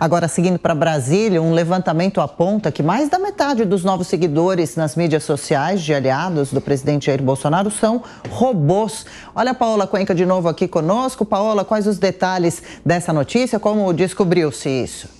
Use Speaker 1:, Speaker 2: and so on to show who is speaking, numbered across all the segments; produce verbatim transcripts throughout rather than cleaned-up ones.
Speaker 1: Agora, seguindo para Brasília, um levantamento aponta que mais da metade dos novos seguidores nas mídias sociais de aliados do presidente Jair Bolsonaro são robôs. Olha a Paola Cuenca de novo aqui conosco. Paola, quais os detalhes dessa notícia? Como descobriu-se isso?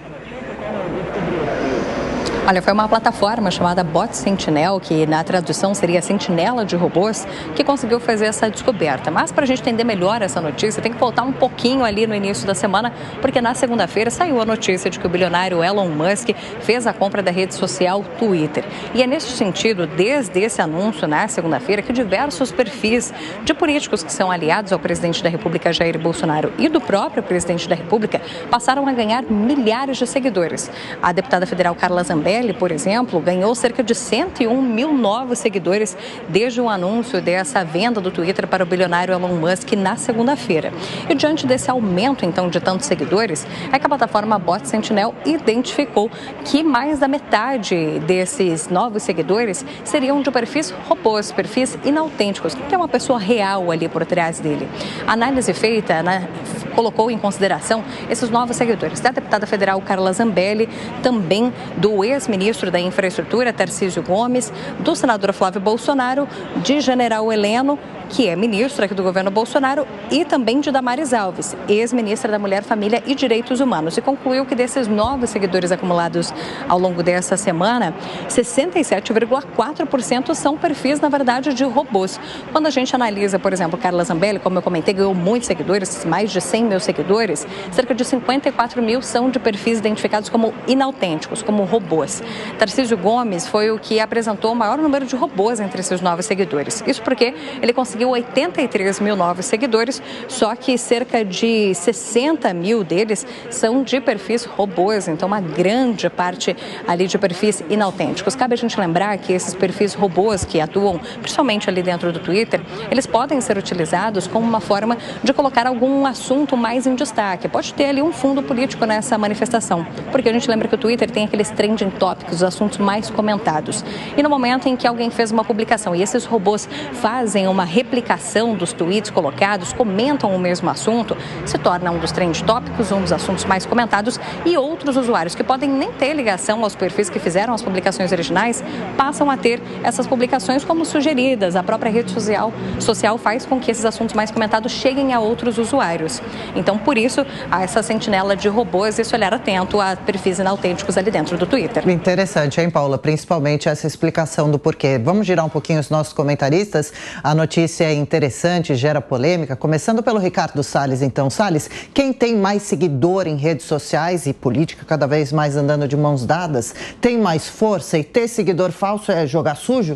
Speaker 2: Olha, foi uma plataforma chamada Bot Sentinel, que na tradução seria Sentinela de Robôs, que conseguiu fazer essa descoberta. Mas para a gente entender melhor essa notícia, tem que voltar um pouquinho ali no início da semana, porque na segunda-feira saiu a notícia de que o bilionário Elon Musk fez a compra da rede social Twitter. E é nesse sentido, desde esse anúncio na segunda-feira, que diversos perfis de políticos que são aliados ao presidente da República, Jair Bolsonaro, e do próprio presidente da República, passaram a ganhar milhares de seguidores. A deputada federal Carla Zambelli, por exemplo, ganhou cerca de cento e um mil novos seguidores desde o anúncio dessa venda do Twitter para o bilionário Elon Musk na segunda-feira. E diante desse aumento, então, de tantos seguidores, é que a plataforma Bot Sentinel identificou que mais da metade desses novos seguidores seriam de perfis robôs, perfis inautênticos, que tem uma pessoa real ali por trás dele. A análise feita, né, colocou em consideração esses novos seguidores da deputada federal Carla Zambelli, também do ex-ministro da Infraestrutura, Tarcísio Gomes, do senador Flávio Bolsonaro, de General Heleno, que é ministro aqui do governo Bolsonaro, e também de Damares Alves, ex-ministra da Mulher, Família e Direitos Humanos. E concluiu que desses novos seguidores acumulados ao longo dessa semana, sessenta e sete vírgula quatro por cento são perfis, na verdade, de robôs. Quando a gente analisa, por exemplo, Carla Zambelli, como eu comentei, ganhou muitos seguidores, mais de cem mil seguidores, cerca de cinquenta e quatro mil são de perfis identificados como inautênticos, como robôs. Tarcísio Gomes foi o que apresentou o maior número de robôs entre esses novos seguidores. Isso porque ele conseguiu oitenta e três mil novos seguidores, só que cerca de sessenta mil deles são de perfis robôs, então uma grande parte ali de perfis inautênticos. Cabe a gente lembrar que esses perfis robôs que atuam principalmente ali dentro do Twitter, eles podem ser utilizados como uma forma de colocar algum assunto mais em destaque. Pode ter ali um fundo político nessa manifestação, porque a gente lembra que o Twitter tem aqueles trending topics, os assuntos mais comentados. E no momento em que alguém fez uma publicação e esses robôs fazem uma replicação dos tweets colocados, comentam o mesmo assunto, se torna um dos trend tópicos, um dos assuntos mais comentados, e outros usuários que podem nem ter ligação aos perfis que fizeram as publicações originais, passam a ter essas publicações como sugeridas. A própria rede social, social faz com que esses assuntos mais comentados cheguem a outros usuários. Então, por isso, há essa sentinela de robôs, esse olhar atento a perfis inautênticos ali dentro do Twitter.
Speaker 1: Interessante, hein, Paula? Principalmente essa explicação do porquê. Vamos girar um pouquinho os nossos comentaristas. A notícia é interessante, gera polêmica. Começando pelo Ricardo Salles, então. Salles, quem tem mais seguidor em redes sociais e política cada vez mais andando de mãos dadas, tem mais força, e ter seguidor falso é jogar sujo?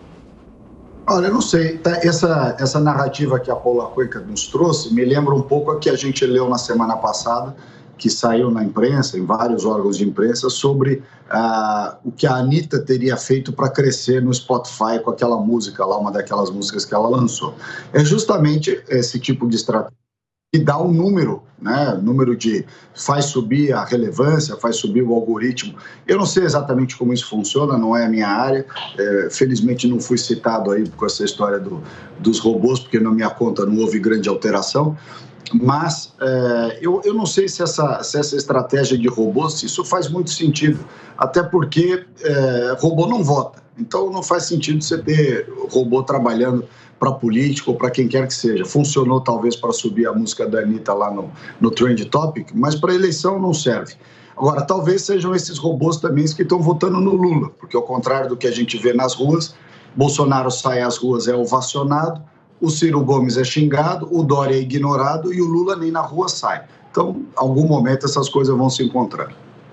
Speaker 3: Olha, eu não sei. Essa, essa narrativa que a Paula Cuenca nos trouxe me lembra um pouco a que a gente leu na semana passada, que saiu na imprensa, em vários órgãos de imprensa, sobre ah, o que a Anitta teria feito para crescer no Spotify com aquela música lá, uma daquelas músicas que ela lançou. É justamente esse tipo de estratégia que dá um número, né? Número de... faz subir a relevância, faz subir o algoritmo. Eu não sei exatamente como isso funciona, não é a minha área. É, felizmente não fui citado aí com essa história do, dos robôs, porque na minha conta não houve grande alteração. Mas é, eu, eu não sei se essa, se essa estratégia de robôs, se isso faz muito sentido, até porque é, robô não vota, então não faz sentido você ter robô trabalhando para político ou para quem quer que seja. Funcionou talvez para subir a música da Anitta lá no, no Trend Topic, mas para eleição não serve. Agora, talvez sejam esses robôs também que estão votando no Lula, porque ao contrário do que a gente vê nas ruas, Bolsonaro sai às ruas, é ovacionado, o Ciro Gomes é xingado, o Dória é ignorado e o Lula nem na rua sai. Então, em algum momento, essas coisas vão se encontrar.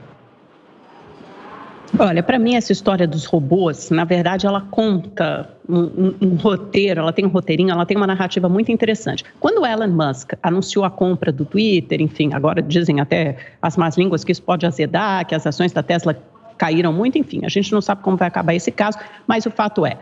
Speaker 4: Olha, para mim, essa história dos robôs, na verdade, ela conta um, um, um roteiro, ela tem um roteirinho, ela tem uma narrativa muito interessante. Quando o Elon Musk anunciou a compra do Twitter, enfim, agora dizem até as más línguas que isso pode azedar, que as ações da Tesla caíram muito, enfim, a gente não sabe como vai acabar esse caso, mas o fato é,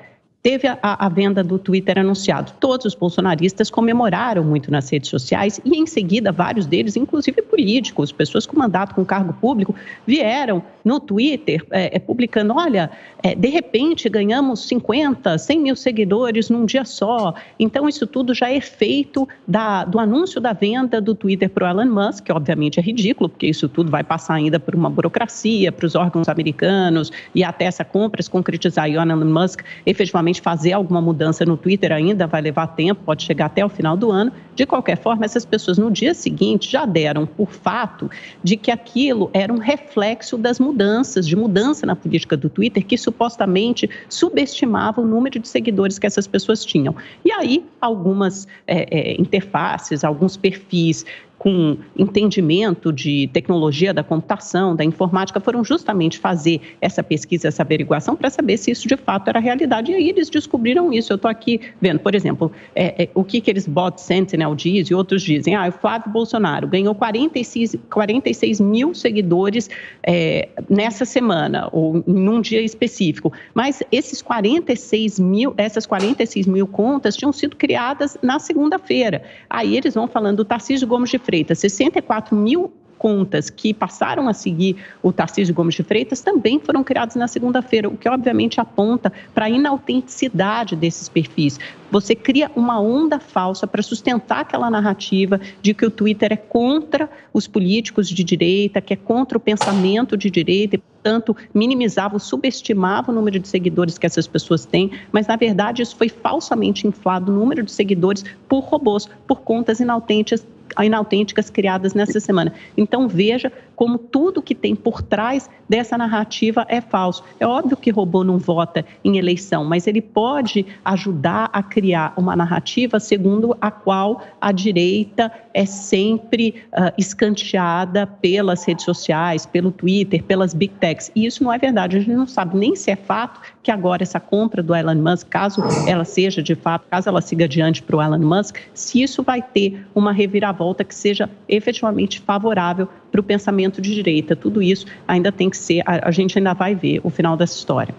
Speaker 4: teve a, a venda do Twitter anunciado. Todos os bolsonaristas comemoraram muito nas redes sociais e, em seguida, vários deles, inclusive políticos, pessoas com mandato, com cargo público, vieram no Twitter é, é, publicando, olha, é, de repente ganhamos cinquenta, cem mil seguidores num dia só. Então, isso tudo já é feito da, do anúncio da venda do Twitter para o Elon Musk, que obviamente é ridículo, porque isso tudo vai passar ainda por uma burocracia, para os órgãos americanos, e até essa compra se concretizar e o Elon Musk efetivamente fazer alguma mudança no Twitter ainda vai levar tempo, pode chegar até o final do ano. De qualquer forma, essas pessoas no dia seguinte já deram por fato de que aquilo era um reflexo das mudanças, de mudança na política do Twitter, que supostamente subestimava o número de seguidores que essas pessoas tinham. E aí, algumas é, é, interfaces, alguns perfis com entendimento de tecnologia da computação, da informática, foram justamente fazer essa pesquisa, essa averiguação, para saber se isso de fato era realidade. E aí eles descobriram isso. Eu estou aqui vendo, por exemplo, é, é, o que, que eles Bot Sentinel diz e outros dizem. Ah, o Flávio Bolsonaro ganhou quarenta e seis, quarenta e seis mil seguidores é, nessa semana, ou em um dia específico. Mas esses quarenta e seis mil, essas quarenta e seis mil contas tinham sido criadas na segunda-feira. Aí eles vão falando do Tarcísio Gomes de Freitas, sessenta e quatro mil contas que passaram a seguir o Tarcísio Gomes de Freitas também foram criadas na segunda-feira, o que obviamente aponta para a inautenticidade desses perfis. Você cria uma onda falsa para sustentar aquela narrativa de que o Twitter é contra os políticos de direita, que é contra o pensamento de direita e, portanto, minimizava ou subestimava o número de seguidores que essas pessoas têm, mas, na verdade, isso foi falsamente inflado, o número de seguidores por robôs, por contas inautênticas, inautênticas criadas nessa semana. Então, veja como tudo que tem por trás dessa narrativa é falso. É óbvio que robô não vota em eleição, mas ele pode ajudar a criar uma narrativa segundo a qual a direita é sempre uh, escanteada pelas redes sociais, pelo Twitter, pelas big techs. E isso não é verdade. A gente não sabe nem se é fato que agora essa compra do Elon Musk, caso ela seja de fato, caso ela siga adiante para o Elon Musk, se isso vai ter uma reviravolta que seja efetivamente favorável para o pensamento de direita. Tudo isso ainda tem que ser, a, a gente ainda vai ver o final dessa história.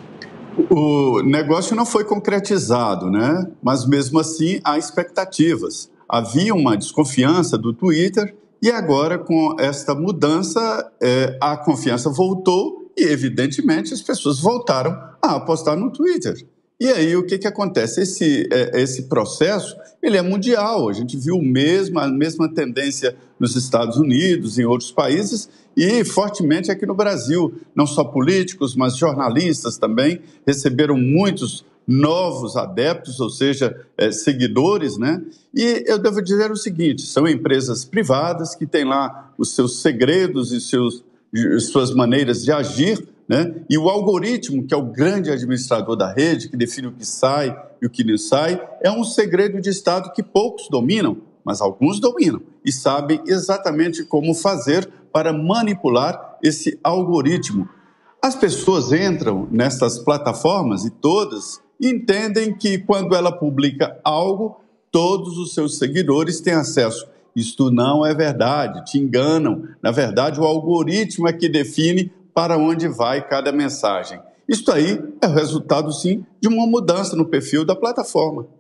Speaker 5: O negócio não foi concretizado, né? Mas mesmo assim há expectativas. Havia uma desconfiança do Twitter e agora, com esta mudança, é, a confiança voltou e, evidentemente, as pessoas voltaram a apostar no Twitter. E aí, o que, que acontece? Esse, esse processo, ele é mundial. A gente viu mesmo, a mesma tendência nos Estados Unidos, em outros países, e fortemente aqui no Brasil. Não só políticos, mas jornalistas também receberam muitos novos adeptos, ou seja, é, seguidores, né? E eu devo dizer o seguinte, são empresas privadas que têm lá os seus segredos e seus, suas maneiras de agir, né? E o algoritmo, que é o grande administrador da rede, que define o que sai e o que não sai, é um segredo de Estado que poucos dominam, mas alguns dominam e sabem exatamente como fazer para manipular esse algoritmo. As pessoas entram nessas plataformas e todas entendem que quando ela publica algo, todos os seus seguidores têm acesso. Isto não é verdade, te enganam. Na verdade, o algoritmo é que define para onde vai cada mensagem. Isto aí é o resultado, sim, de uma mudança no perfil da plataforma.